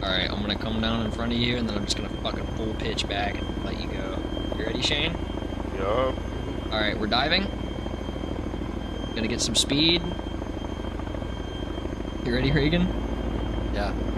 Alright, I'm gonna come down in front of you, and then I'm just gonna fucking full pitch back and let you go. You ready, Shane? Yup. Alright, we're diving. Gonna get some speed. You ready, Reagan? Yeah.